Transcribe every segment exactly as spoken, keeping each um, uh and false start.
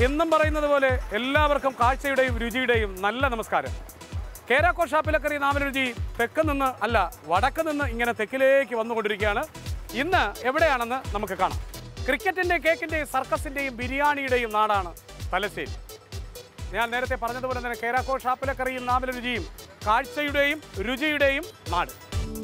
എന്നും പറയുന്നത് പോലെ എല്ലാവർക്കും കാഴ്ചയുടെയും രുചിയുടെയും നല്ല നമസ്കാരം. കേരാക്കോ ഷാപ്പിലക്കറി നാമരുചി തെക്ക് നിന്ന് അല്ല വടക്ക് നിന്ന് ഇങ്ങനെ തെക്കിലേക്ക് വന്നുകൊണ്ടിരിക്കുകയാണ്. ഇന്ന് എവിടെയാണെന്ന് നമുക്ക് കാണാം. ക്രിക്കറ്റിൻ്റെയും കേക്കിൻ്റെയും സർക്കസിൻ്റെയും ബിരിയാണിയുടെയും നാടാണ് തലശ്ശേരി. ഞാൻ നേരത്തെ പറഞ്ഞതുപോലെ തന്നെ കേരാക്കോ ഷാപ്പിലക്കറിയും നാമരുചിയും കാഴ്ചയുടെയും രുചിയുടെയും നാട്.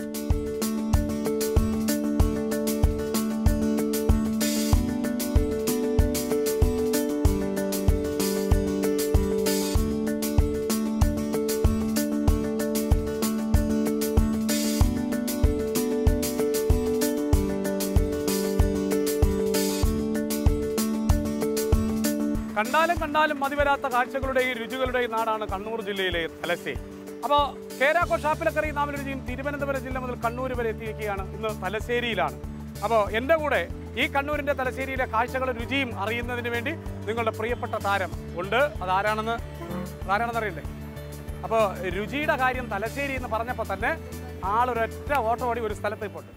കണ്ടാലും കണ്ടാലും മതിവരാത്ത കാഴ്ചകളുടെയും രുചികളുടെയും നാടാണ് കണ്ണൂർ ജില്ലയിലെ തലശ്ശേരി. അപ്പോൾ കേരാക്കോ ഷാപ്പിലക്കറി നാമരുചിയും തിരുവനന്തപുരം ജില്ല മുതൽ കണ്ണൂർ വരെ എത്തിയിരിക്കുകയാണ്. ഇന്ന് തലശ്ശേരിയിലാണ്. അപ്പോൾ എൻ്റെ കൂടെ ഈ കണ്ണൂരിൻ്റെ തലശ്ശേരിയിലെ കാഴ്ചകളും രുചിയും അറിയുന്നതിന് വേണ്ടി നിങ്ങളുടെ പ്രിയപ്പെട്ട താരം ഉണ്ട്. അതാരാണെന്ന് അതാരാണെന്ന് അറിയണ്ടേ? അപ്പോൾ രുചിയുടെ കാര്യം തലശ്ശേരി എന്ന് പറഞ്ഞപ്പോൾ തന്നെ ആളൊരൊറ്റ ഓട്ടോടി ഒരു സ്ഥലത്ത് ഇപ്പോൾ ഉണ്ട്.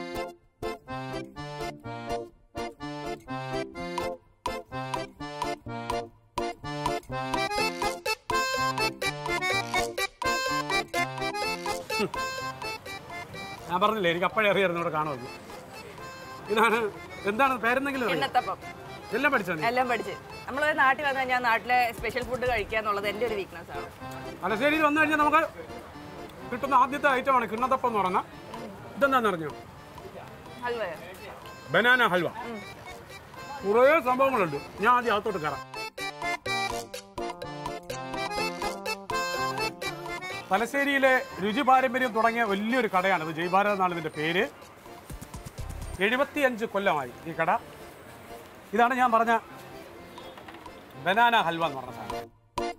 ഞാൻ പറഞ്ഞില്ലേ, എനിക്ക് അപ്പോഴേ അറിയായിരുന്നു ഇവിടെ കാണുമല്ലോ. ഇതാണ് എന്താണ് പേരെന്തെങ്കിലും എല്ലാം പഠിച്ചോ? എല്ലാം പഠിച്ച് നമ്മളൊരു നാട്ടിൽ വന്നു കഴിഞ്ഞാൽ നാട്ടിലെ സ്പെഷ്യൽ ഫുഡ് കഴിക്കുക എന്നുള്ളത് എൻ്റെ ഒരു വീക്ക്നെസ് ആണ്. തലശ്ശേരിയിൽ വന്നു കഴിഞ്ഞാൽ നമുക്ക് കിട്ടുന്ന ആദ്യത്തെ ഐറ്റമാണ് കിണ്ണത്തപ്പം എന്ന് പറഞ്ഞാൽ. ഇതെന്താണെന്ന് അറിഞ്ഞോ? ഹൽവ, ബനാന ഹൽവ. കുറേ സംഭവങ്ങളുണ്ട്. ഞാൻ ആദ്യം അകത്തോട്ട് കയറാം. തലശ്ശേരിയിലെ രുചി പാരമ്പര്യം തുടങ്ങിയ വലിയൊരു കടയാണിത്. ജയ്ഭാരത് എന്നാണ് ഇതിൻ്റെ പേര്. എഴുപത്തിയഞ്ച് കൊല്ലമായി ഈ കട. ഇതാണ് ഞാൻ പറഞ്ഞ ബനാന ഹൽവ എന്ന് പറഞ്ഞ സാധനം.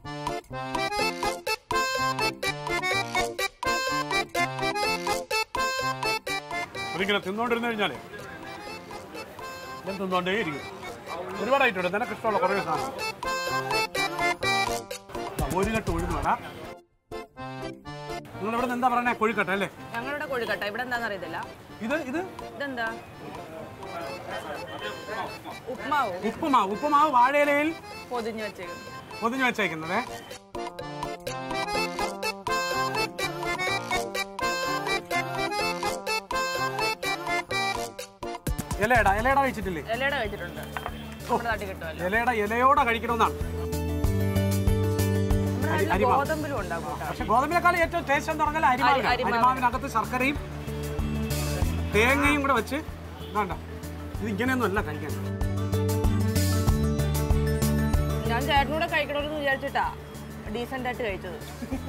അതിങ്ങനെ തിന്നോണ്ടിരുന്നു കഴിഞ്ഞാലേ ഞാൻ തിന്നോണ്ടേ ഇരിക്കും. ഒരുപാടായിട്ടുണ്ട്. നിനക്ക് ഇഷ്ടമുള്ള കുറേ സാധനം. ഒരു കെട്ട് ഉഴുന്ന് വേണം. നിങ്ങൾ ഇവിടെ എന്താ പറഞ്ഞ കൊഴുക്കട്ട അല്ലേ? ഞങ്ങളുടെ കൊഴുക്കട്ട ഇവിടെ എന്താണെന്ന് അറിയത്തില്ല. ഇത് ഇത് ഇതെന്താ? ഉപ്മാവ്. ഉപ്പുമാവ്. ഉപ്പുമാവ് വാഴയിലയിൽ പൊതിഞ്ഞു വെച്ചേക്കുന്നത് പൊതിഞ്ഞു വെച്ചേക്കുന്നത് ഇലയട ഇലയട കഴിച്ചിട്ടില്ലേ? ഇലയട കഴിച്ചിട്ടുണ്ട്. ഇലയട ഇലയോടെ കഴിക്കണമെന്നാണ്. ഗോതമ്പിലും ഉണ്ടാകും. പക്ഷെ ഗോതമ്പിനേക്കാൾ ഏറ്റവും ടേസ്റ്റ് എന്ന് പറഞ്ഞാൽ അരിമാവിനാണ്. അരിമാവിനകത്ത് ശർക്കരയും തേങ്ങയും കൂടെ വെച്ച് വേണ്ട. ഇത് ഇങ്ങനെയൊന്നും അല്ല കഴിക്കാൻ. ഞാൻ ചേട്ടനൂടെ കഴിക്കണമെന്ന് വിചാരിച്ചിട്ടാ ഡീസന്റ് ആയിട്ട് കഴിച്ചത്.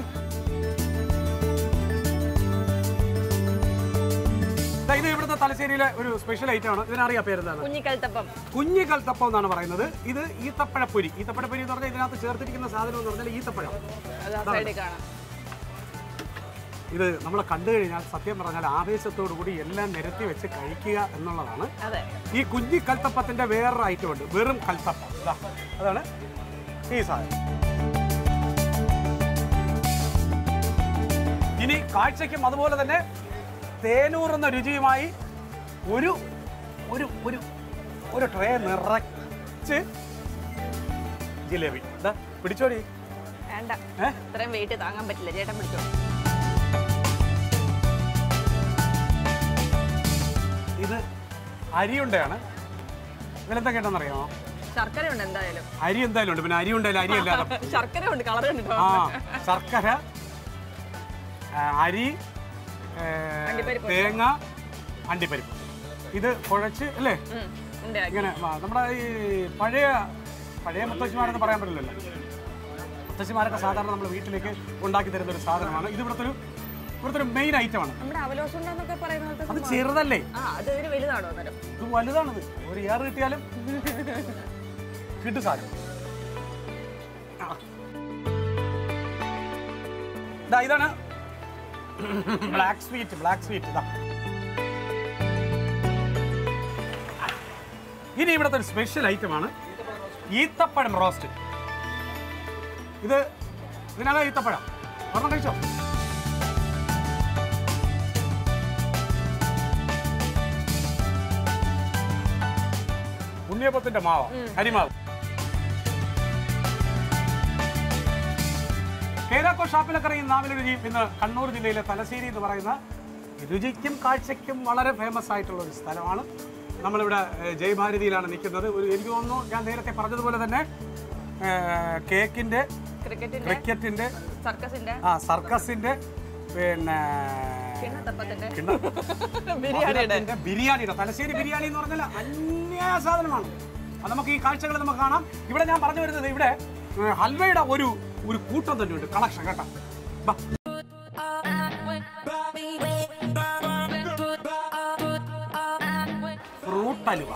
ഇത് ഇവിടുത്തെ തലശ്ശേരിയിലെ ഒരു സ്പെഷ്യൽ ഐറ്റം ആണ്. ഇതിനറിയാം പേരെന്താണ്? കുഞ്ഞിക്കൽത്തപ്പം. കുഞ്ഞിക്കൽത്തപ്പം എന്നാണ് പറയുന്നത്. ഇത് ഈത്തപ്പഴപ്പൊരി. ഈത്തപ്പഴപ്പൊരി എന്ന് പറഞ്ഞാൽ ഇതിനകത്ത് ചേർത്തിരിക്കുന്ന സാധനം എന്ന് പറഞ്ഞാൽ ഈത്തപ്പഴം. ഇത് നമ്മൾ കണ്ടു കഴിഞ്ഞാൽ സത്യം പറഞ്ഞാൽ ആവേശത്തോടു കൂടി എല്ലാം നിരത്തി വെച്ച് കഴിക്കുക എന്നുള്ളതാണ്. ഈ കുഞ്ഞിക്കൽത്തപ്പത്തിന്റെ വേറൊരു ഐറ്റം ഉണ്ട്, വെറും കൽത്തപ്പം. അതാണ് ഈ സാധനം. ഇനി കാഴ്ചയ്ക്കും അതുപോലെ തന്നെ തേനൂറുന്ന രുചിയുമായി ഒരു ഒരു ഒരു ഒരു ട്രേ നിറച്ച് ജിലേബി. എന്താ പിടിച്ചോടി? വേണ്ട, ഇത്രയും വെയിറ്റ് താങ്ങാൻ പറ്റില്ല. ചേട്ടൻ പിടിച്ചോ. ഇത് അരിയുണ്ടയാണ്. ഇതിലെന്താ കേട്ടെന്നറിയാമോ? ശർക്കര ഉണ്ട്. എന്തായാലും അരി എന്തായാലും ഉണ്ട്. പിന്നെ അരി ഉണ്ടായാലും അരി അല്ലാതെ ശർക്കര ഉണ്ട്. കളർ ഉണ്ട്. ആ ശർക്കര, അരി, തേങ്ങ, അണ്ടിപ്പരിപ്പ്. ഇത് കുഴച്ച് അല്ലേ ഇങ്ങനെ നമ്മുടെ ഈ പഴയ പഴയ മുത്തശ്ശിമാരെന്ന് പറയാൻ പറ്റില്ലല്ലോ. മുത്തശ്ശിമാരൊക്കെ സാധാരണ നമ്മൾ വീട്ടിലേക്ക് ഉണ്ടാക്കി തരുന്ന ഒരു സാധനമാണ്. ഇത് ഇവിടുത്തെ ഒരു ഇവിടുത്തെ ഒരു മെയിൻ ഐറ്റം ആണ്. അത് ചെറുതല്ലേ? ഇത് വലുതാണിത്. ഒരു ഏറ് കിട്ടിയാലും കിട്ടു സാധനം. ഇതാണ് ബ്ലാക്ക് സ്വീറ്റ്. ബ്ലാക്ക് സ്വീറ്റ് ഇതാ. ഇനി ഇവിടുത്തെ ഒരു സ്പെഷ്യൽ ഐറ്റമാണ് ഈത്തപ്പഴം റോസ്റ്റ്. ഇത് ഇതിനകം ഈത്തപ്പഴം ഒരെണ്ണം കഴിച്ചോ? ഉണ്ണിയപ്പത്തിന്റെ മാവ്, അരിമാവ്. കേരാക്കോ ഷാപ്പിലക്കറി നാവിലെ രുചിയും ഇന്ന് കണ്ണൂർ ജില്ലയിലെ തലശ്ശേരി എന്ന് പറയുന്ന രുചിക്കും കാഴ്ചയ്ക്കും വളരെ ഫേമസ് ആയിട്ടുള്ള ഒരു സ്ഥലമാണ്. നമ്മളിവിടെ ജയഭാരതിയിലാണ് നിൽക്കുന്നത്. ഒരു എനിക്ക് തോന്നുന്നു ഞാൻ നേരത്തെ പറഞ്ഞതുപോലെ തന്നെ കേക്കിന്റെ, ക്രിക്കറ്റിന്റെ, ആ സർക്കസിന്റെ, പിന്നെ ബിരിയാണിയുടെ തലശ്ശേരി ബിരിയാണി എന്ന് പറഞ്ഞാൽ അന്യ സാധനമാണ്. അത് നമുക്ക് ഈ കാഴ്ചകൾ നമുക്ക് കാണാം. ഇവിടെ ഞാൻ പറഞ്ഞു വരുന്നത് ഇവിടെ ഹൽവയുടെ ഒരു ഒരു കൂട്ടം തന്നെയുണ്ട്, കളക്ഷൻ കേട്ടോ. ഫ്രൂട്ട് ഹൽവ,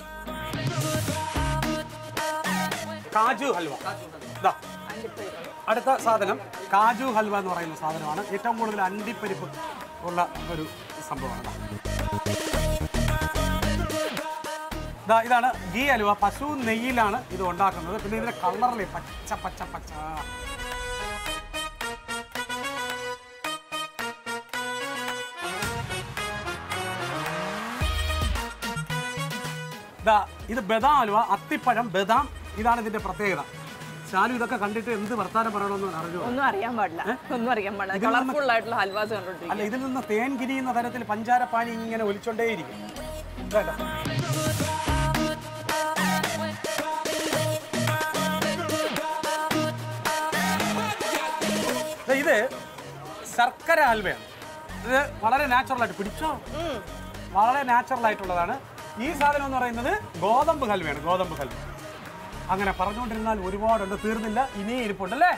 കാജു ഹൽവ. അടുത്ത സാധനം കാജു ഹൽവ എന്ന് പറയുന്ന സാധനമാണ്. ഏറ്റവും കൂടുതൽ അണ്ടിപ്പരിപ്പ് ഉള്ള ഒരു സംഭവമാണ്. ഇതാണ് ഗീ ഹൽവ. പശു നെയ്യിലാണ് ഇത് ഉണ്ടാക്കുന്നത്. പിന്നെ ഇതിന്റെ കളറിലെ പച്ച പച്ച പച്ച. ഇത് ബദാം ഹൽവ, അത്തിപ്പഴം, ബദാം, ഇതാണ് ഇതിന്റെ പ്രത്യേകത. ശാലു ഇതൊക്കെ കണ്ടിട്ട് എന്ത് വർത്താനം പറയണമെന്ന് അറിഞ്ഞു? ഒന്നും അറിയാൻ പാടില്ല, ഒന്നും അറിയാൻ പാടില്ല. കളർഫുൾ ആയിട്ടുള്ള ഹൽവാസ് കണ്ടിട്ടുണ്ട്. അല്ല, ഇതിൽ നിന്ന് തേൻ കിരിയുന്ന തരത്തിൽ പഞ്ചാരപ്പാനി ഇങ്ങനെ ഒലിച്ചോണ്ടേയിരിക്കും. ഇത് ശർക്കര ഹൽവയാണ്. ഇത് വളരെ നാച്ചുറൽ ആയിട്ട് പിടിച്ചോ, വളരെ നാച്ചുറൽ ആയിട്ടുള്ളതാണ്. ഈ സാധനം എന്ന് പറയുന്നത് ഗോതമ്പ് ഹൽവയാണ്. ഗോതമ്പ് ഹൽവ അങ്ങനെ പറഞ്ഞുകൊണ്ടിരുന്നാൽ ഒരുപാടുണ്ട്, തീർന്നില്ല, ഇനിയും ഇരിപ്പുണ്ടല്ലേ.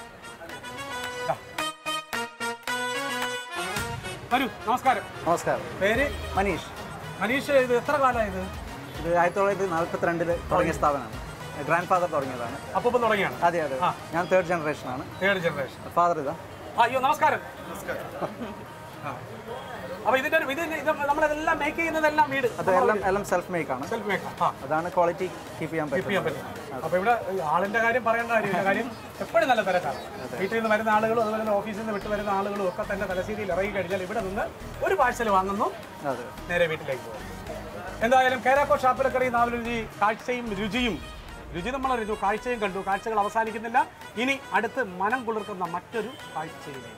വരൂ. നമസ്കാരം. നമസ്കാരം. പേര്? മനീഷ്. മനീഷ്, ഇത് എത്ര കാലമായത്? ഇത് ആയിരത്തി തൊള്ളായിരത്തി നാൽപ്പത്തിരണ്ടില് തുടങ്ങിയ സ്ഥാപനമാണ്. ഗ്രാൻഡ് ഫാദർ തുടങ്ങിയതാണ്. അപ്പം തുടങ്ങിയാണ്? അതെ അതെ. ഞാൻ തേർഡ് ജനറേഷൻ ആണ്. Third generation. ഫാദർ ഇതാ. അയ്യോ, നമസ്കാരം. അപ്പൊ ഇതിന്റെ നമ്മളെല്ലാം മേക്ക് ചെയ്യുന്നതെല്ലാം വീട്? അതെല്ലാം എല്ലാം സെൽഫ് മേക്ക് ആണ്. Self make. അതാണ് ക്വാളിറ്റി കീപ്പ് ചെയ്യാൻ പറ്റും. അപ്പൊ ഇവിടെ ആളിന്റെ കാര്യം പറയേണ്ട കാര്യമില്ല. കാര്യം എപ്പോഴും നല്ല തിരക്കാണ്. വീട്ടിൽ നിന്ന് വരുന്ന ആളുകളും അതുപോലെ തന്നെ ഓഫീസിൽ നിന്ന് വിട്ട് വരുന്ന ആളുകളും ഒക്കെ തന്നെ തലശ്ശേരിയിൽ ഇറങ്ങി കഴിഞ്ഞാൽ ഇവിടെ നിന്ന് ഒരു പാഴ്സൽ വാങ്ങുന്നു, നേരെ വീട്ടിലേക്ക് പോകും. എന്തായാലും കേരാക്കോ ഷാപ്പിലക്കറി നാവിലെ രുചി, കാഴ്ചയും രുചിയും. രുചി നമ്മൾ അറിഞ്ഞു, കാഴ്ചയും കണ്ടു. കാഴ്ചകൾ അവസാനിക്കുന്നില്ല. ഇനി അടുത്ത് മനം കുളിർക്കുന്ന മറ്റൊരു കാഴ്ചയിലേക്ക്.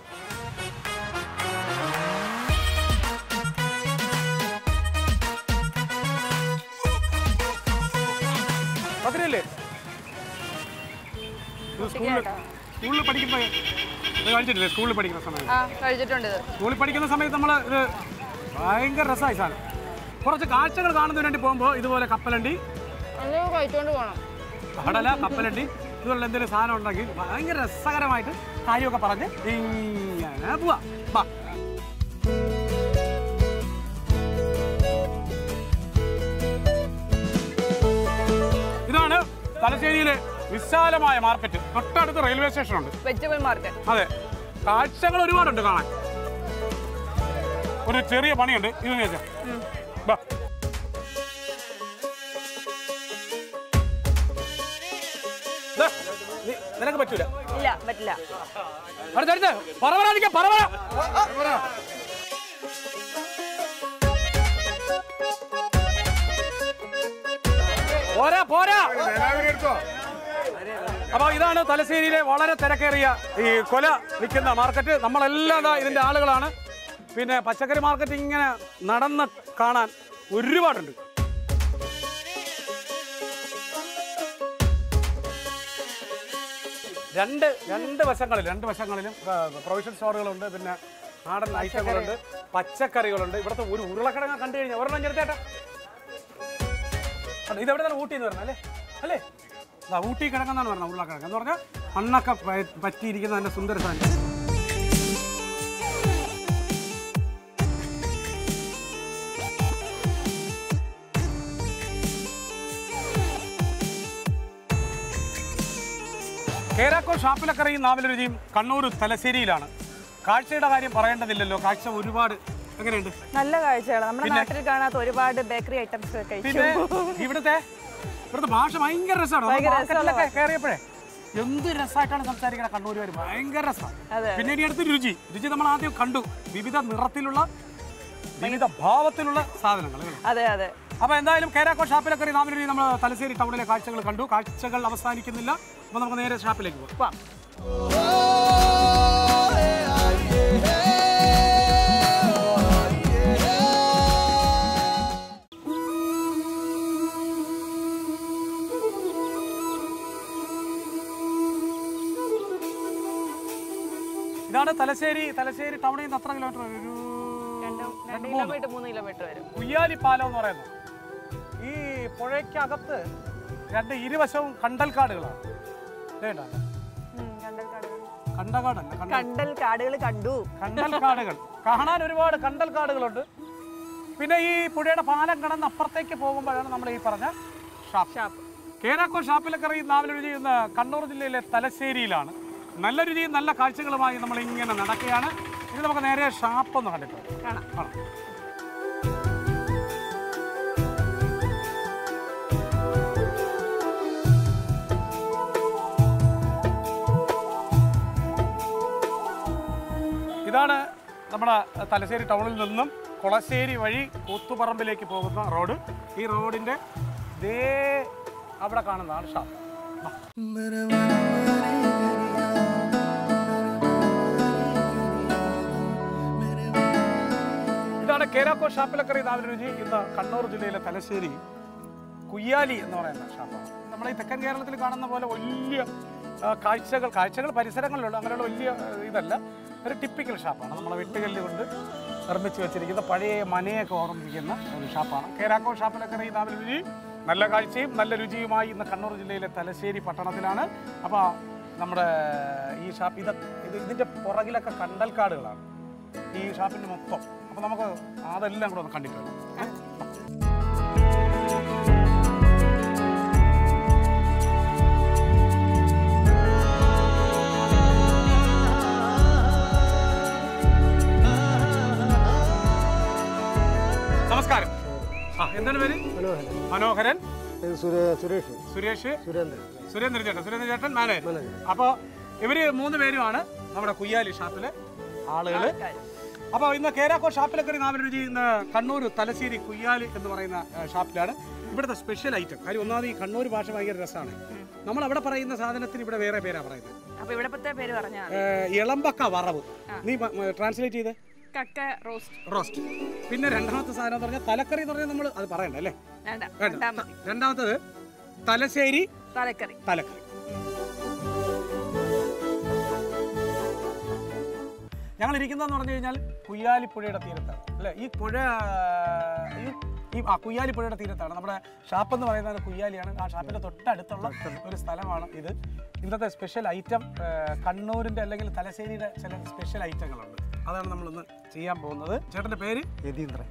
പതിനല്ലേ സ്കൂളിൽ സ്കൂളിൽ പഠിക്കുമ്പോൾ കഴിച്ചിട്ടില്ലേ? സ്കൂളിൽ പഠിക്കുന്ന സമയത്ത് സ്കൂളിൽ പഠിക്കുന്ന സമയത്ത് നമ്മൾ ഇത് ഭയങ്കര രസമായി സാധനം. കുറച്ച് കാഴ്ചകൾ കാണുന്നതിന് വേണ്ടി പോകുമ്പോൾ ഇതുപോലെ കപ്പലണ്ടി, കഴിച്ചോണ്ട് പോകണം. കടല, കപ്പലണ്ടി, ഇതുപോലെ എന്തെങ്കിലും സാധനം ഉണ്ടെങ്കിൽ ഭയങ്കര രസകരമായിട്ട് കാര്യമൊക്കെ പറഞ്ഞ് ഇങ്ങനെ പോവാ. ഇതാണ് തലശ്ശേരിയിലെ വിശാലമായ മാർക്കറ്റ്. തൊട്ടടുത്ത് റെയിൽവേ സ്റ്റേഷൻ ഉണ്ട്. Vegetable market. അതെ, കാഴ്ചകൾ ഒരുപാടുണ്ട് കാണാൻ. ഒരു ചെറിയ പണിയുണ്ട്. ഇത് നിനക്ക് പറ്റൂല? ഇല്ല, പറ്റില്ല. അടുത്തടുത്ത് പറവരാതിരിക്കാം. പറവര പോരാ പോരാ. അപ്പൊ ഇതാണ് തലശ്ശേരിയിലെ വളരെ തിരക്കേറിയ ഈ കൊല വിൽക്കുന്ന മാർക്കറ്റ്. നമ്മളെല്ലാം ഇതിന്റെ ആളുകളാണ്. പിന്നെ പച്ചക്കറി മാർക്കറ്റ് ഇങ്ങനെ നടന്ന് കാണാൻ ഒരുപാടുണ്ട്. രണ്ട് രണ്ട് വശങ്ങളിൽ രണ്ട് വശങ്ങളിലും പ്രൊവിഷൻ സ്റ്റോറുകളുണ്ട്. പിന്നെ നാടൻ ഐറ്റങ്ങളുണ്ട്, പച്ചക്കറികളുണ്ട്. ഇവിടുത്തെ ഒരു ഉരുളക്കിഴങ്ങ് കണ്ടു കഴിഞ്ഞാൽ ഒരെണ്ണം ചെറുത്തേട്ടാ. ഇതെവിടെ തന്നെ ഊട്ടി എന്ന് പറഞ്ഞാൽ അല്ലേ അല്ലേ ഊട്ടി കിഴങ്ങെന്നാണ് പറഞ്ഞത്. ഉരുളക്കിഴങ്ങ് എന്ന് പറഞ്ഞാൽ മണ്ണൊക്കെ പറ്റിയിരിക്കുന്ന തന്നെ സുന്ദര സാധനം. കേരാക്കോ ഷാപ്പിലക്കറി നാവിലെ രുചിയും കണ്ണൂർ തലശ്ശേരിയിലാണ്. കാഴ്ചയുടെ കാര്യം പറയേണ്ടതില്ലല്ലോ. കാഴ്ച ഒരുപാട്. എങ്ങനെയുണ്ട്? നല്ല കാഴ്ചയാണ്. നമ്മുടെ നാട്ടിൽ കാണാത്ത ഒരുപാട് ബേക്കറി ഐറ്റംസ് ഒക്കെ. പിന്നെ ഇവിടുത്തെ ഇവിടുത്തെ ഭാഷ ഭയങ്കര രസമാണ്. കയറിയപ്പോഴേ എന്ത് രസമായിട്ടാണ് സംസാരിക്കുന്നത് കണ്ണൂരുകാർ. ഭയങ്കര രസമാണ്. പിന്നെ ഇനി അടുത്ത് രുചി. രുചി നമ്മൾ ആദ്യം കണ്ടു. വിവിധ നിറത്തിലുള്ള, വിവിധ ഭാവത്തിലുള്ള സാധനങ്ങൾ. അതെ അതെ. അപ്പൊ എന്തായാലും കേരാക്കോ ഷാപ്പിലക്കറി നാവിലെ രുചി നമ്മൾ തലശ്ശേരി ടൗണിലെ കാഴ്ചകൾ കണ്ടു. കാഴ്ചകൾ അവസാനിക്കുന്നില്ല. അപ്പൊ നമുക്ക് നേരെ ഷാപ്പിലേക്ക് പോകാം. തലശ്ശേരി തലശ്ശേരി ടൗണിൽ നിന്ന് എത്ര കിലോമീറ്റർ വരും? ഒരു രണ്ട് കിലോമീറ്റർ മൂന്ന് കിലോമീറ്റർ വരും. കുയ്യാലി പാലം എന്ന് പറയുന്നത് ഈ പുഴയ്ക്കകത്ത് രണ്ട് ഇരുവശവും കണ്ടൽക്കാടുകളാണ്. കണ്ടകാടല്ല കണ്ടൽ കാടുകൾ കണ്ടു. കണ്ടൽക്കാടുകൾ കാണാൻ ഒരുപാട് കണ്ടൽക്കാടുകളുണ്ട്. പിന്നെ ഈ പുഴയുടെ പാലം കടന്ന് അപ്പുറത്തേക്ക് പോകുമ്പോഴാണ് നമ്മൾ ഈ പറഞ്ഞ ഷാപ്പ് ഷാപ്പ് കേരാക്കോ ഷാപ്പിലക്കറി നാവിൽ രുചി ഇന്ന് കണ്ണൂർ ജില്ലയിലെ തലശ്ശേരിയിലാണ്. നല്ല രുചിയും നല്ല കാഴ്ചകളുമായി നമ്മൾ ഇങ്ങനെ നടക്കുകയാണ്. ഇത് നമുക്ക് നേരെ ഷാപ്പ് ഒന്ന് കണ്ടിട്ട് കാണാം. കാണാം. ഇതാണ് നമ്മുടെ തലശ്ശേരി ടൗണിൽ നിന്നും കൊളശ്ശേരി വഴി കൂത്തുപറമ്പിലേക്ക് പോകുന്ന റോഡ്. ഈ റോഡിൻ്റെ ദേ അവിടെ കാണുന്നതാണ് ഷാപ്പ്. ഇതാണ് കേരാക്കോ ഷാപ്പിലക്കറി നാവിൽ രുചി ഇന്ന് കണ്ണൂർ ജില്ലയിലെ തലശ്ശേരി കുയ്യാലി എന്ന് പറയുന്ന ഷാപ്പാണ്. നമ്മുടെ ഈ തെക്കൻ കേരളത്തിൽ കാണുന്ന പോലെ വലിയ കാഴ്ചകൾ കാഴ്ചകൾ പരിസരങ്ങളിലുണ്ട്. അങ്ങനെയുള്ള വലിയ ഇതല്ല, ഒരു ടിപ്പിക്കൽ ഷാപ്പാണ്. നമ്മളെ വെട്ടുകല്ല് കൊണ്ട് നിർമ്മിച്ച് വെച്ചിരിക്കുന്ന പഴയ മനയൊക്കെ ഓർമ്മിപ്പിക്കുന്ന ഒരു ഷാപ്പാണ് കേരാക്കോ ഷാപ്പിലക്കറി നാവിൽ രുചി. നല്ല കാഴ്ചയും നല്ല രുചിയുമായി ഇന്ന് കണ്ണൂർ ജില്ലയിലെ തലശ്ശേരി പട്ടണത്തിലാണ്. അപ്പോൾ നമ്മുടെ ഈ ഷാപ്പ് ഇത് ഇത് ഇതിൻ്റെ പുറകിലൊക്കെ കണ്ടൽക്കാടുകളാണ് ഈ ഷാപ്പിൻ്റെ മൊത്തം. അപ്പോൾ നമുക്ക് അതെല്ലാം കൂടെ ഒന്ന് കണ്ടിട്ട് വരാം. നമസ്കാരം. ആ എന്താണ് പേര്? മനോഹരൻ. സുരേഷ്. സുരേഷ്. സുരേന്ദ്രൻ. സുരേന്ദ്രൻ ചേട്ടൻ. സുരേന്ദ്രൻ ചേട്ടൻ മാനേജർ. അപ്പോൾ ഇവര് മൂന്ന് പേരുമാണ് നമ്മുടെ കുയ്യാലി ഷാപ്പിലെ ആളുകൾ. അപ്പോൾ ഇന്ന് കേരാക്കോ ഷാപ്പിലക്കറി നാവിൽ രുചി ഇന്ന് കണ്ണൂർ തലശ്ശേരി കുയ്യാലി എന്ന് പറയുന്ന ഷാപ്പിലാണ്. ഇവിടുത്തെ സ്പെഷ്യൽ ഐറ്റം കാര്യം ഒന്നാമത് ഈ കണ്ണൂർ ഭാഷ ഭയങ്കര രസമാണ്. നമ്മൾ അവിടെ പറയുന്ന സാധനത്തിന് ഇവിടെ വേറെ പേരാ പറയുന്നത്. അപ്പോൾ ഇവിടുത്തെ പേര് പറഞ്ഞാൽ ഇളമ്പക്ക വറവ്. നീ ട്രാൻസ്ലേറ്റ് ചെയ്ത് കക്ക റോസ്റ്റ്. റോസ്റ്റ്. പിന്നെ രണ്ടാമത്തെ സാധനം എന്ന് പറഞ്ഞാൽ തലക്കറി എന്ന് പറഞ്ഞാൽ നമ്മൾ അത് പറയണ്ട അല്ലേ? രണ്ടാമത്തത് തലശ്ശേരി തലക്കറി. തലക്കറി. ഞങ്ങൾ ഇരിക്കുന്നതെന്ന് പറഞ്ഞു കഴിഞ്ഞാൽ കുയ്യാലിപ്പുഴയുടെ തീരത്താണ് അല്ലേ? ഈ പുഴ ഈ ആ കുയ്യാലിപ്പുഴയുടെ തീരത്താണ്. നമ്മുടെ ഷാപ്പ് എന്ന് പറയുന്നത് കുയ്യാലിയാണ്. ആ ഷാപ്പിൻ്റെ തൊട്ടടുത്തുള്ള ഒരു സ്ഥലമാണ് ഇത്. ഇന്നത്തെ സ്പെഷ്യൽ ഐറ്റം കണ്ണൂരിൻ്റെ അല്ലെങ്കിൽ തലശ്ശേരിയുടെ ചില സ്പെഷ്യൽ ഐറ്റങ്ങളുണ്ട്. അതാണ് നമ്മളിന്ന് ചെയ്യാൻ പോകുന്നത്. ചേട്ടൻ്റെ പേര്? യതീന്ദ്രൻ.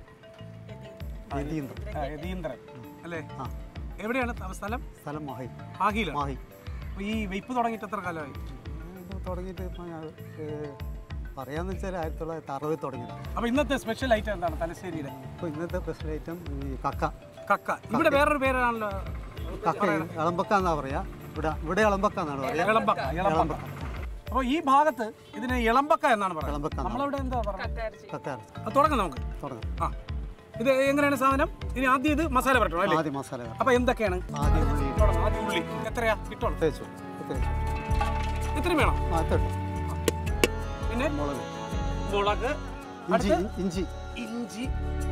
യതീന്ദ്രൻ അല്ലേ? എവിടെയാണ് സ്ഥലം? സ്ഥലം മാഹി. മാഹിയിലാണ്. മാഹി. അപ്പോൾ ഈ വെയ്പ്പ് തുടങ്ങിയിട്ട് എത്ര കാലമായി? തുടങ്ങിയിട്ട് പറയാന്ന് വെച്ചാൽ ആയിരത്തി തൊള്ളായിരത്തി അറുപത് തുടങ്ങിയത്. അപ്പോൾ ഇന്നത്തെ സ്പെഷ്യൽ ഐറ്റം എന്താണ് തലശ്ശേരിയുടെ? അപ്പോൾ ഇന്നത്തെ സ്പെഷ്യൽ ഐറ്റം ഈ കക്ക. കക്ക. ഇവിടെ വേറൊരു പേരാണല്ലോ കക്ക. ഇളമ്പക്ക എന്നാ പറയാ. ഇവിടെ ഇവിടെ ഇളമ്പക്ക എന്നാണ് പറയാ. ഇളമ്പക്ക. ഇളമ്പക്ക. അപ്പോൾ ഈ ഭാഗത്ത് ഇതിനെ ഇളമ്പക്ക എന്നാണ് പറയുന്നത്. നമ്മളവിടെ എന്താ പറയുക? കക്ക. തുടങ്ങാം നമുക്ക്. തുടങ്ങാം. ആ ഇത് എങ്ങനെയാണ് സാധനം? ഇനി ആദ്യം ഇത് മസാല പറ്റണം അല്ലേ? ആദ്യം മസാല. അപ്പോൾ എന്തൊക്കെയാണ്? ആദ്യം ഉള്ളി. തുടങ്ങാം. ആദ്യം ഉള്ളി. എത്രയാ കിട്ടുള്ളൂ? തേച്ചു. ഇത്രയും വേണം. ആ തേച്ചു. പിന്നെ മുളക്. മുളക്. ഇഞ്ചി. ഇഞ്ചി. ഇഞ്ചി.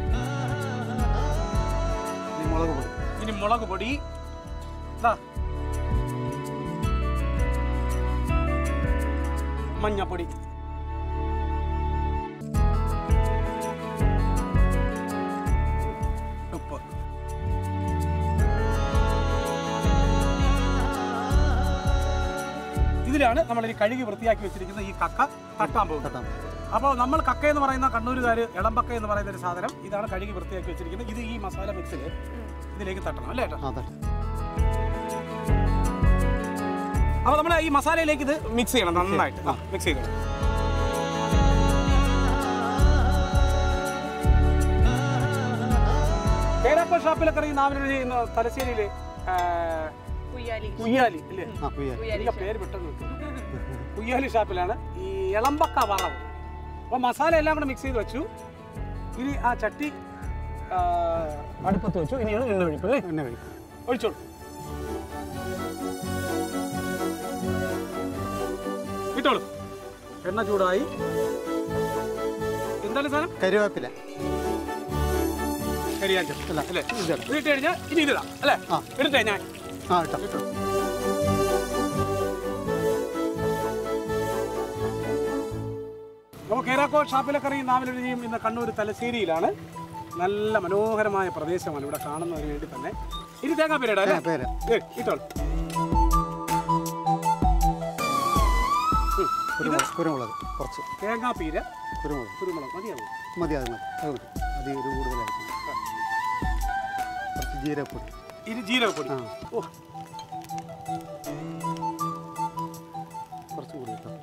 മുളക് പൊടി. ഇനി മുളക് പൊടി. മഞ്ഞപ്പൊടി. ഉപ്പ്. ഇതിലാണ് നമ്മൾ ഈ കഴുകി വൃത്തിയാക്കി വെച്ചിരിക്കുന്ന ഈ കക്ക തട്ടാൻ പോകുന്നത്. അപ്പോൾ നമ്മൾ കക്ക എന്ന് പറയുന്ന കണ്ണൂരുകാർ ഇളമ്പക്ക എന്ന് പറയുന്ന ഒരു സാധനം ഇതാണ് കഴുകി വൃത്തിയാക്കി വെച്ചിരിക്കുന്നത്. ഇത് ഈ മസാല മിക്സിൽ ഇതിലേക്ക് തട്ടണം അല്ലേ ഏട്ടാ? അപ്പോൾ നമ്മൾ ഈ മസാലയിലേക്ക് ഇത് മിക്സ് ചെയ്യണം നന്നായിട്ട്. ആ മിക്സ് ചെയ്യണം. കേരാക്കോ ഷാപ്പിലക്കറി നാവിൽ ചെയ്യുന്ന തലശ്ശേരിയിൽ കുയ്യാലി അല്ലേ? എനിക്ക് പേര് പെട്ടെന്ന് കിട്ടും. കുയ്യാലി ഷാപ്പിലാണ് ഈ ഇളമ്പക്ക വറവ്. അപ്പോൾ മസാല എല്ലാം കൂടെ മിക്സ് ചെയ്ത് വെച്ചു. ഇനി ആ ചട്ടി അടുപ്പത്ത് വെച്ചു. ഇനിയാണ് എണ്ണ ഒഴിപ്പ് അല്ലേ? എണ്ണ ഒഴിപ്പ് ഒഴിച്ചോളൂ. ഇട്ടോളൂ. എണ്ണ ചൂടായി. എന്താണ് സാധനം? കരുവേപ്പില. കരിയാറ്റം അല്ല അല്ലേ? ഇത് ഇട്ട് കഴിഞ്ഞാൽ ഇനി ഇതിടാം അല്ലേ? ആ എടുത്തേ ഞാൻ. ആ ഇട്ടോ ഇട്ടോ. അപ്പോൾ കേരാക്കോ ഷാപ്പിലക്കറി നാവിലൊരുചിയും ഇന്ന് കണ്ണൂർ തലശ്ശേരിയിലാണ്. നല്ല മനോഹരമായ പ്രദേശമാണ് ഇവിടെ കാണുന്നതിന് വേണ്ടി തന്നെ. ഇനി തേങ്ങാ പേരടാ അല്ലേ? ഇട്ടോളൂ. കുരുമുളക് കുറച്ച്, തേങ്ങാപ്പീര, കുരുമുളക് കുരുമുളക് മതിയാവും. മതി, അത് മതി, അത് മതി. അത് ഒരു കൂടുതലായിരിക്കും. കുറച്ച് ജീരകപ്പൊടി. ഇത് ജീരകപ്പൊടി. ഓ, കുറച്ച് കൂടി കേട്ടോ.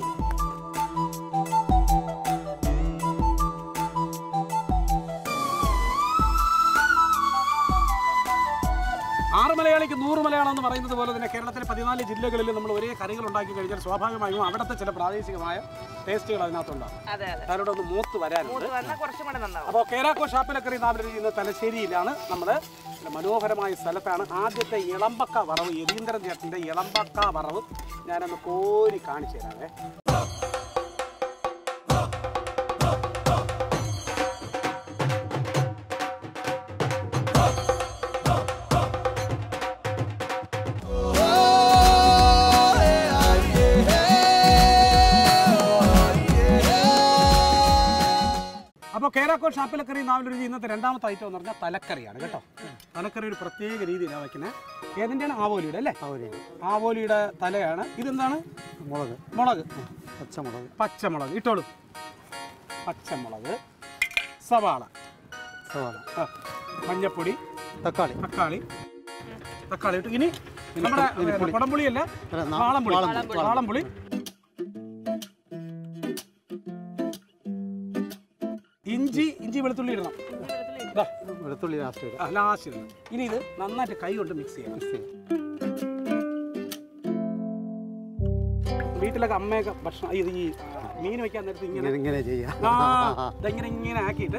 ആറ് മലയാളിക്ക് നൂറ് മലയാളം എന്ന് പറയുന്നത് പോലെ തന്നെ കേരളത്തിലെ പതിനാല് ജില്ലകളിൽ നമ്മൾ ഒരേ കറികൾ ഉണ്ടാക്കി കഴിഞ്ഞാൽ സ്വാഭാവികമായും അവിടുത്തെ ചില പ്രാദേശികമായ ടേസ്റ്റുകൾ അതിനകത്തുണ്ടാകും. അതിലൂടെ ഒന്ന് മൂത്ത് വരാനുണ്ട്. അപ്പോൾ കേരാക്കോ ഷാപ്പിലക്കറി നാവിൽ ഇന്ന് തലശ്ശേരിയിലാണ്. നമ്മൾ മനോഹരമായ സ്ഥലത്താണ്. ആദ്യത്തെ ഇളമ്പക്ക വറവ്, യതീന്ദ്രൻ ചേട്ടൻ്റെ ഇളമ്പക്ക വറവ് ഞാനൊന്ന് കോരി കാണിച്ചു തരാവേ. അപ്പോൾ കേരാക്കോ ഷാപ്പിലക്കറി നാവിലൊരു ഇന്നത്തെ രണ്ടാമത്തെ ഐറ്റം എന്ന് പറഞ്ഞാൽ തലക്കറിയാണ് കേട്ടോ. തലക്കറി ഒരു പ്രത്യേക രീതിയിലാണ് വയ്ക്കുന്നത്. ഏതിൻ്റെയാണ്? ആവോലിയുടെ അല്ലേ? ആവോലിയുടെ ആവോലിയുടെ തലയാണ്. ഇതെന്താണ്? മുളക്. മുളക്, പച്ചമുളക്. പച്ചമുളക് ഇട്ടോളൂ. പച്ചമുളക്, സവാള, സവാള, മഞ്ഞപ്പൊടി, തക്കാളി, തക്കാളി തക്കാളി ഇട്ടു. ഇനി നമ്മുടെ കുടംപുളിയല്ല, വാളംപുളി. വാളംപുളി, ഇഞ്ചി, ഇഞ്ചി വെളുത്തുള്ളി ഇടണം. വെളുത്തുള്ളി ലാസ്റ്റ് ലാസ്റ്റ് ഇടണം. ഇനി ഇത് നന്നായിട്ട് കൈ കൊണ്ട് മിക്സ് ചെയ്യണം. മിക്സ് ചെയ്യും. വീട്ടിലൊക്കെ അമ്മയൊക്കെ ഭക്ഷണം ഇത് ഈ മീൻ വെക്കാൻ നേരത്ത് ഇങ്ങനെ ഇങ്ങനെ ചെയ്യാം. ഇതെങ്ങനെ ഇങ്ങനെ ആക്കിയിട്ട്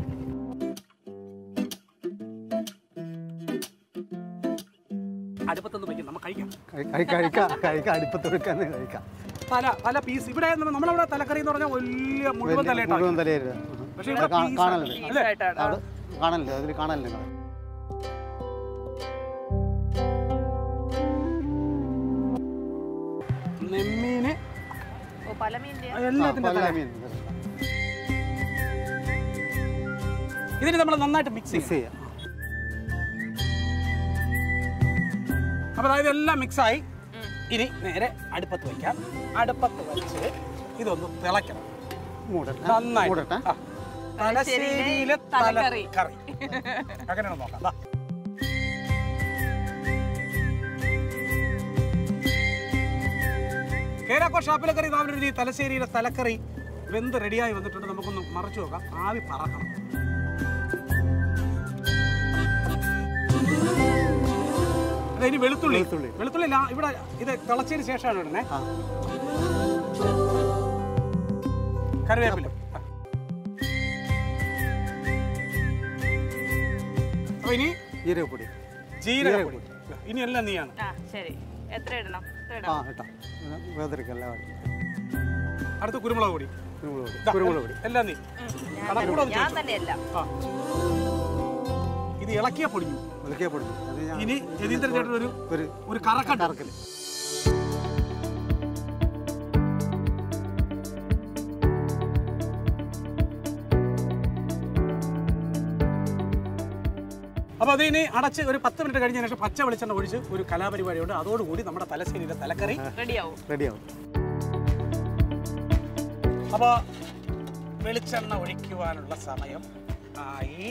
അടുപ്പത്തൊന്ന് വയ്ക്കും. നമുക്ക് കഴിക്കാം. കഴിക്കാം കഴിക്കാം അടുപ്പത്ത് വെക്കാൻ കഴിക്കാം. തല തല പീസ് ഇവിടെ നമ്മളവിടെ തലക്കറി എന്ന് പറഞ്ഞാൽ വലിയ മുഴുവൻ തലയിട്ടാണ്. മുഴുവൻ തലയില്ല. പക്ഷേ ഇവിടെ കാണലില്ല, കാണലില്ല, അതിൽ കാണലില്ല. നെമ്മീന് ഇതിന് നമ്മൾ നന്നായിട്ട് മിക്സ് ചെയ്യാം. അപ്പൊ അതായത് എല്ലാം മിക്സായി. ഇനി നേരെ അടുപ്പത്ത് വയ്ക്കാം. അടുപ്പത്ത് വെച്ച് ഇതൊന്ന് തിളയ്ക്കണം. നന്നായിട്ട് തലശ്ശേരിയിലെ തലക്കറി അങ്ങനെയാണ് നോക്കാം. കേരാക്കോ ഷാപ്പിലക്കറി നാവിലൊരു തലശ്ശേരിയിലെ തലക്കറി വെന്ത് റെഡിയായി വന്നിട്ടുണ്ട്. നമുക്കൊന്ന് മറച്ചു നോക്കാം. ആവി പറക്കണം. ഇനി വെളുത്തുള്ളി വെളുത്തുള്ളി ഇവിടെ ഇത് തിളച്ചതിന് ശേഷമാണ് ഇടുന്നേ. കറിവേപ്പില. അപ്പൊ ഇനി ജീരകപ്പൊടി. ജീരകപ്പൊടി ഇനി എല്ലാം നീയാണ്. അടുത്ത കുരുമുളക് പൊടി. കുരുമുളക് പൊടി എല്ലാം നീ. ഇത് ഇളക്കിയ പൊടിഞ്ഞു. ഇളക്കിയ പൊടിഞ്ഞു. ഇനി യതീന്ദ്രൻ ചേട്ടൻ ഒരു ഒരു കറക്കൽ. അപ്പോൾ അതിനി അടച്ച് ഒരു പത്ത് മിനിറ്റ് കഴിഞ്ഞ ശേഷം പച്ച വെളിച്ചെണ്ണ ഒഴിച്ച് ഒരു കലാപരിപാടിയുണ്ട്. അതോടുകൂടി നമ്മുടെ തലശ്ശേരിയിലെ തലക്കറി റെഡിയാവും റെഡിയാവും അപ്പോൾ വെളിച്ചെണ്ണ ഒഴിക്കുവാനുള്ള സമയം ആയി.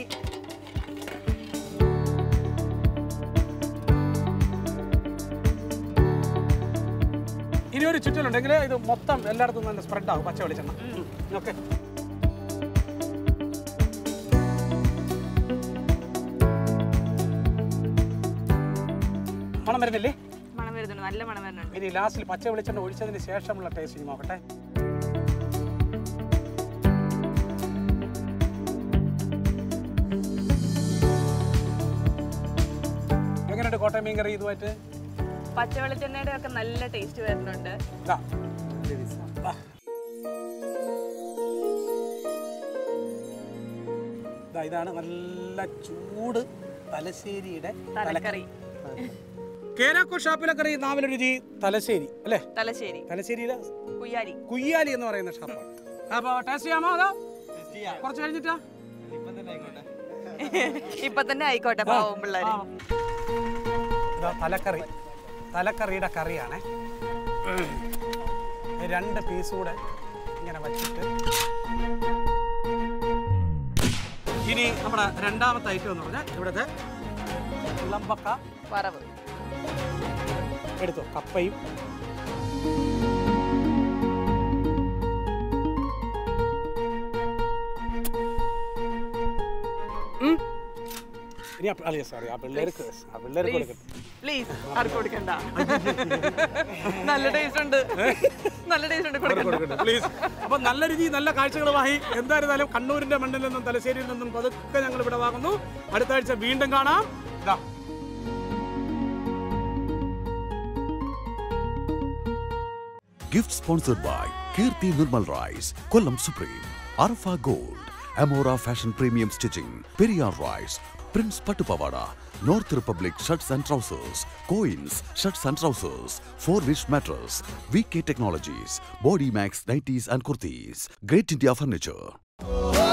ഇനി ഒരു ചുറ്റലുണ്ടെങ്കിൽ ഇത് മൊത്തം എല്ലായിടത്തും തന്നെ സ്പ്രെഡ് ആകും പച്ച വെളിച്ചെണ്ണ. ഓക്കെ. മണം വരുന്നില്ലേ? മണം വരുന്നുണ്ട്, നല്ല മണം വരുന്നുണ്ട്. ഇനി ലാസ്റ്റിൽ പച്ച വെളിച്ചെണ്ണ ഒഴിച്ചതിന് ശേഷമുള്ള ടേസ്റ്റ് ഇനി നോക്കട്ടെ. എങ്ങനെയുണ്ട് കോട്ടയം മീൻ കറി ഇതുമായിട്ട്? പച്ച വെളിച്ചെണ്ണയുടെ ഒക്കെ നല്ല ടേസ്റ്റ് വരുന്നുണ്ട്. ഇതാണ് നല്ല ചൂട് തലശ്ശേരിയുടെ തലക്കറി. കേരാക്കോ ഷാപ്പിലക്കറി നാവിലൊരുചി തലശ്ശേരി അല്ലേ? തലശ്ശേരി തലശ്ശേരിയിലെ കുയ്യാലി കുയ്യാലി എന്ന് പറയുന്ന ഷാപ്പാണ്. അപ്പൊ ടേസ്റ്റ് ചെയ്യാമോ അതോ കുറച്ച് കഴിഞ്ഞിട്ടാ? ഇപ്പൊ തന്നെ ആയിക്കോട്ടെ പാവം പിള്ളേര്. തലക്കറി, തലക്കറിയുടെ കറിയാണേ. രണ്ട് പീസ് കൂടെ ഇങ്ങനെ വച്ചിട്ട് ഇനി നമ്മുടെ രണ്ടാമത്തെ ഐറ്റം എന്ന് പറഞ്ഞാൽ ഇവിടുത്തെ ഇളമ്പക്ക വറവ് എടുത്തു. കപ്പയും ഇനി അളിയ സോറി ആ പിള്ളേർക്ക് ആ പിള്ളേർക്ക് കൊടുക്കട്ടെ പ്ലീസ്. ആർക്ക് കൊടുക്കണ്ട. നല്ല ടേസ്റ്റ് ഉണ്ട്, നല്ല ടേസ്റ്റ് ഉണ്ട്, കൊടുക്കണ്ട പ്ലീസ്. അപ്പൊ നല്ല രുചി നല്ല കാഴ്ചകളുമായി എന്തായിരുന്നാലും കണ്ണൂരിന്റെ മണ്ണിൽ നിന്നും തലശ്ശേരിയിൽ നിന്നും പതുക്കെ ഞങ്ങൾ ഇവിടെ വാങ്ങുന്നു. അടുത്ത ആഴ്ച വീണ്ടും കാണാം. Gift sponsored by Kirti Nirmal Rice, Kollam Supreme, Arfa Gold, Amora Fashion Premium Stitching, Periyar Rice, Prince Pattu Pavada, North Republic Shirts and Trousers, Coins, Shirts and Trousers, Four Wish Mattress, V K Technologies, Body Max Nighties and Kurtis, Great India Furniture.